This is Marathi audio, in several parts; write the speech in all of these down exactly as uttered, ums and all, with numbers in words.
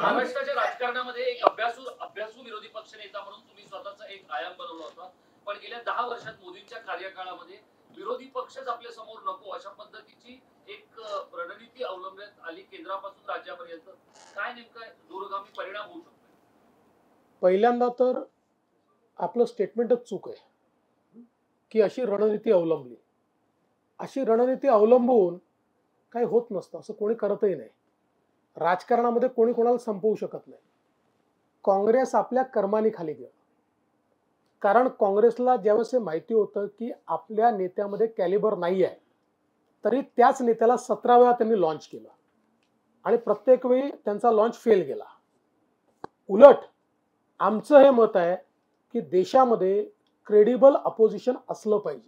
महाराष्ट्राच्या राजकारणामध्ये एक अभ्यासू अभ्यासू विरोधी पक्ष नेता म्हणून तुम्ही स्वतःचा एक आयाम बनवला होता, पण गेल्या दहा वर्षात मोदींच्या कार्यकाळामध्ये विरोधी पक्षच आपल्या समोर नको अशा पद्धतीची एक रणनीती अवलंबण्यात आली केंद्रापासून राज्यापर्यंत. काय नेमका दूरगामी परिणाम होऊ शकतो? पहिल्यांदा तर आपलं स्टेटमेंटच चूक आहे की अशी रणनीती अवलंबली. अशी रणनीती अवलंबून काही होत नसतं, असं कोणी करतही नाही. राजकारणामध्ये कोणी कोणाला संपवू शकत नाही. काँग्रेस आपल्या कर्माने खाली गेलं, कारण काँग्रेसला ज्यावेळेस हे माहिती होतं की आपल्या नेत्यामध्ये कॅलिबर नाही आहे, तरी त्याच नेत्याला सतरा वेळा त्यांनी लॉन्च केलं आणि प्रत्येक वेळी त्यांचा लॉन्च फेल गेला. उलट आमचं हे मत आहे की देशामध्ये क्रेडिबल अपोजिशन असलं पाहिजे.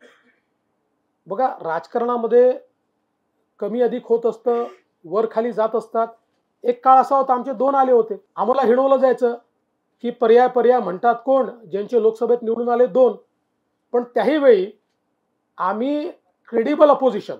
बघा, राजकारणामध्ये कमी अधिक होत असतं, वर खाली जात असतात. एक काळ असा होता, आमचे दोन आले होते, आम्हाला हिणवलं जायचं की पर्याय पर्याय म्हणतात कोण, ज्यांचे लोकसभेत निवडून आले दोन. पण त्याही वेळी आम्ही क्रेडिबल अपोजिशन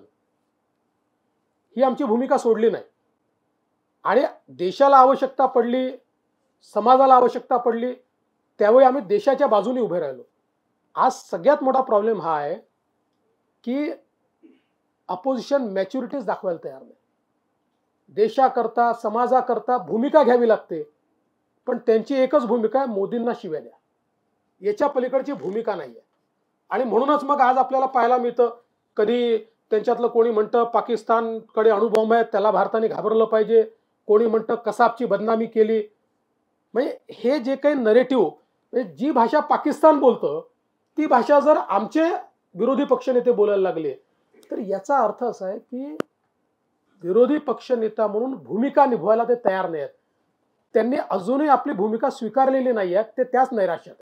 ही आमची भूमिका सोडली नाही आणि देशाला आवश्यकता पडली, समाजाला आवश्यकता पडली, त्यावेळी आम्ही देशाच्या बाजूने उभे राहिलो. आज सगळ्यात मोठा प्रॉब्लेम हा आहे की अपोजिशन मॅच्युरिटीज दाखवायला तयार नाही. देशाकरता समाजाकरता भूमिका घ्यावी लागते, पण त्यांची एकच भूमिका आहे, मोदींना शिव्या द्या. याच्या पलीकडची भूमिका नाही आहे. आणि म्हणूनच मग आज आपल्याला पाहायला मिळतं, कधी त्यांच्यातलं कोणी म्हणतं पाकिस्तानकडे अणुबॉम्ब आहे, त्याला भारताने घाबरलं पाहिजे, कोणी म्हणतं कसाबची बदनामी केली. म्हणजे हे जे काही नरेटिव्ह, म्हणजे जी भाषा पाकिस्तान बोलतं ती भाषा जर आमचे विरोधी पक्षनेते बोलायला लागले, तर याचा अर्थ असा आहे की विरोधी पक्षनेता म्हणून भूमिका निभवायला ते तयार नाहीत. त्यांनी अजूनही आपली भूमिका स्वीकारलेली नाही आहे, ते त्याच नैराश्यात.